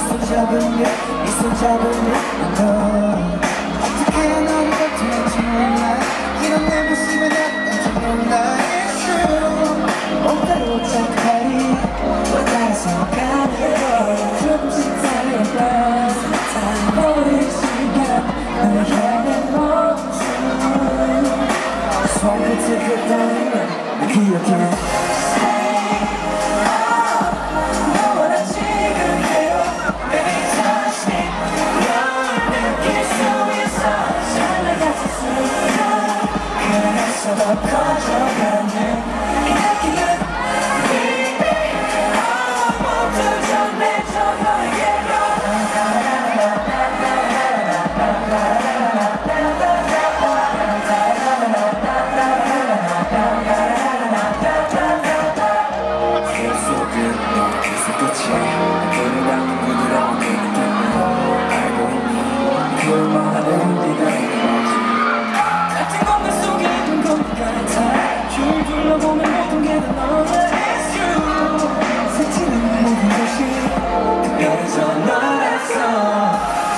손 잡으면 너 어떻게 너를 곁에 몰라 이런 내 모습에 나까지 몰라 It's true 오빠로 착하니 따라서 가는 걸 조금씩 달려가 모든 시간 널 향해 멈춘 손끝에 긋던 널 기억해 더 커져가는 이 느낌은 Baby 모두 전해줘 너에게로 계속은 너 계속 끝이 부드러운 부드러운 그 느낌을 알고 있니 그만한 네가 줄 둘러보면 모든 게 다 너야 It's true 스치는 모든 것이 특별해져 너라서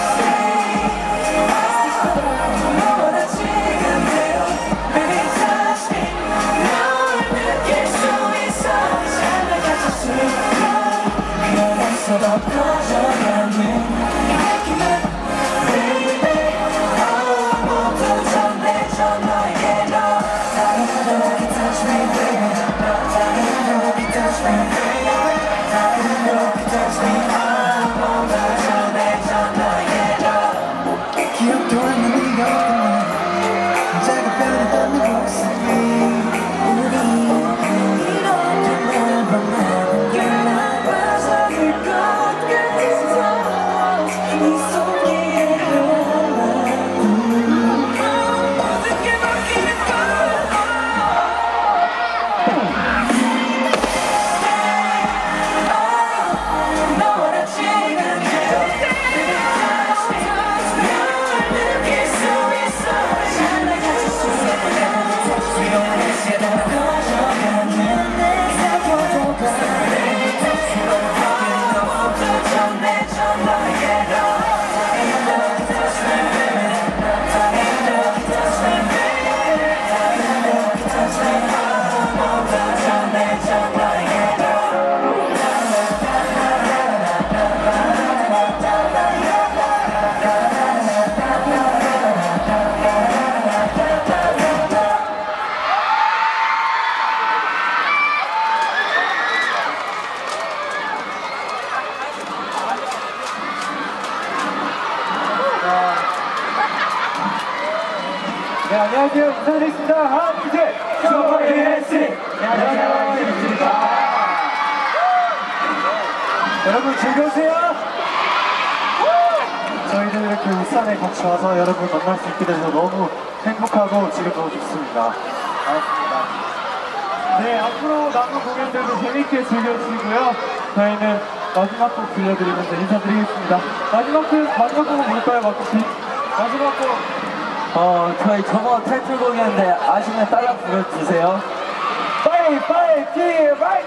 너보다 지금대로 Baby touch me 널 느낄 수 있어 삶을 갇혔을까 그래서 더 커져가는 이 느낌은 Baby 모두 전해줘 너에게로 Touch me, baby. Touch me, baby. Touch me, I'm 전해줘 너에게로 기억도 안 나는 네가 어떤 작은 별을 떠는 모습이 우리 이렇게 매번 날 빠져들 것 같아 이 속에 모든 게 바뀌는 걸 네, 안녕하세요. 인사드리겠습니다. 하나, 둘, 셋. 슈퍼캐스트. 안녕하세요. 김진입니다. 여러분 즐거우세요? 저희들 이렇게 울산에 같이 와서 여러분 만날 수 있게 돼서 너무 행복하고 지금 너무 좋습니다. 반갑습니다. 네, 앞으로 남은 공연들도 재밌게 즐겨주시고요. 저희는 마지막 곡 들려드리면서 인사드리겠습니다. 마지막 곡은 뭘까요, 마코씨? 마지막 곡. 저희 저번 타이틀곡이었는데 아시면 따라 불러주세요. 파이 파이 티 파이.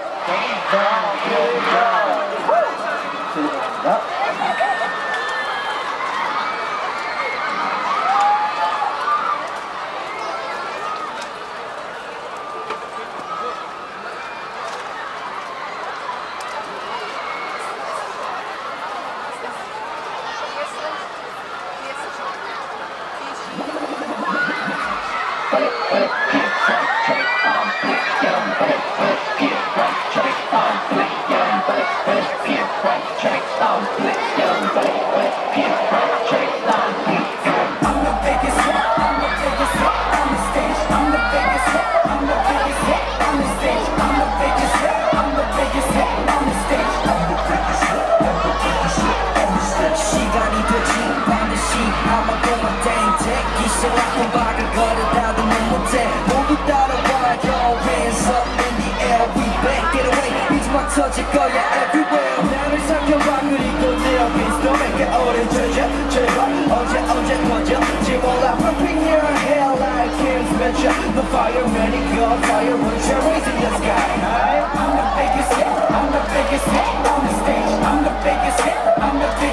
터질 거야 everywhere 나를 살펴봐 그리고 내 옆에 스토리가 오래져져 제발 언제 터질지 몰라 Popping your hair like Kim's Metro The fireman it go fireworks are raising the sky I'm the biggest hit, I'm the biggest hit on the stage I'm the biggest hit, I'm the biggest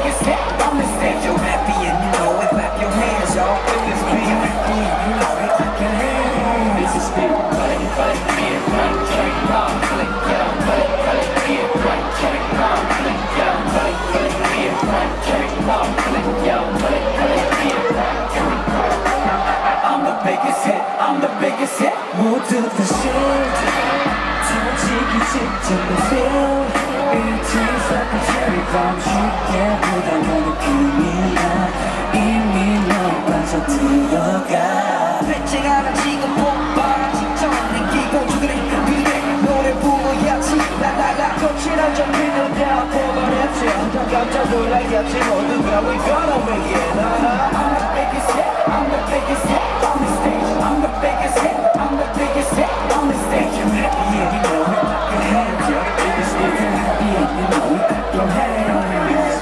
I'm the biggest hit, I'm the biggest hit. 모두 다 shit. 터지기 직전의 feel. It tastes like a cherry bomb. 쉽게 묻어가는 꿈이야. 이미 너 빠져들어가. 뱉지 않아 지금 폭발 직전에 기고 두드려 노래 부어야지. 라라라 거칠한 정신을 다 뽑아냈지. 다 깜짝 놀라겠지 모두가 we gonna make it. I'm the biggest hit, I'm the biggest hit on the stage. I'm the biggest hit, I'm the biggest hit on the stage. I'm happy and you know it. Clap your hands, you're the biggest hit. You're happy and you know it. Clap your hands.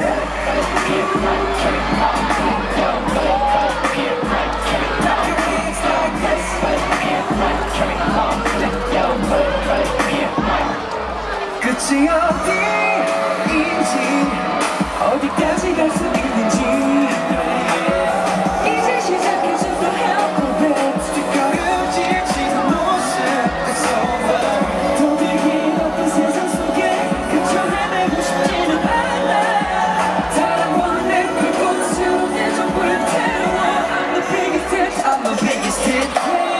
Clap your hands like this. 끝이 어디인지 어디까지 갈 수 있는지 이제 시작해준 또 alphabet 뒷걸음질 치는 모습 It's over 도들기 높은 세상 속에 그저 헤매고 싶지는 않아 사랑과는 내 불꽃으로 내 전부를 태워 I'm the biggest hit I'm the biggest hit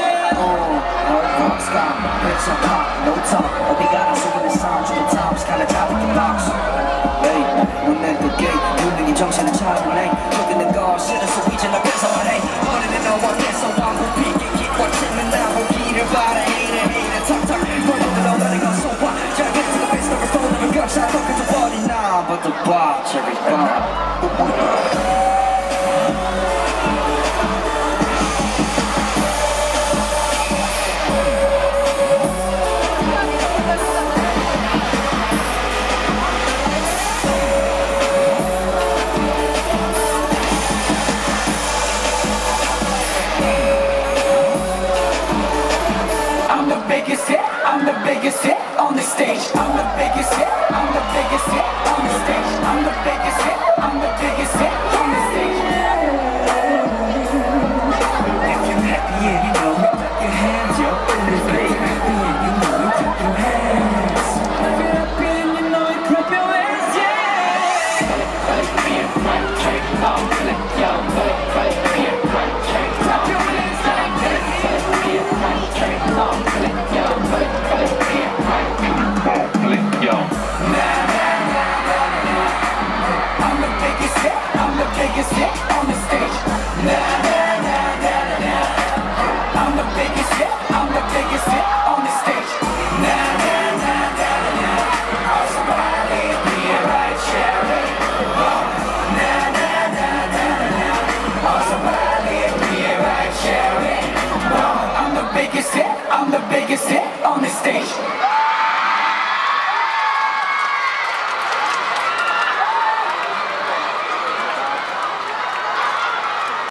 Rock sky, it's a pop, no top 어디 가나 속에 sound to the tops kinda top of the box Hey, 눈에 뜨게 분명히 정신을 차려내 여기는 거 싫어서 이제 나 뺏어내 어린애 너와 뺏어 왕국비기 기꽉치는 나보기를 바래 Hater 턱턱 벌어들어 너는 건 소화 잘 get to the best of the phone never got shot 똑같은 버린 나 But the bar, cherry bomb